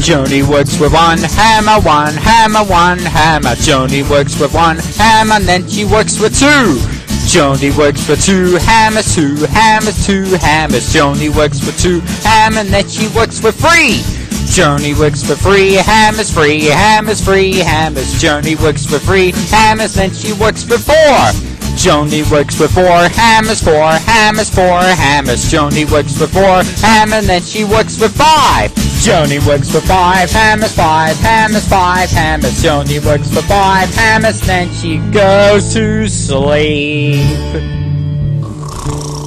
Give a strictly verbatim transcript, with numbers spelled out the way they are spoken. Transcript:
Joanie works with one hammer, one hammer, one hammer. Joanie works with one hammer, and then she works with two. Joanie works with two hammers, two hammers, two hammers. Joanie works with two hammers, and then she works with three. Joanie works with three hammers, three hammers, three hammers. Joanie works with three hammers, then she works with four. Joanie works with four hammers, four hammers, four hammers. Joanie works with four hammers, then she works with five. Joanie works with five hammers, five hammers, five hammers. Joanie works with five hammers, then she goes to sleep.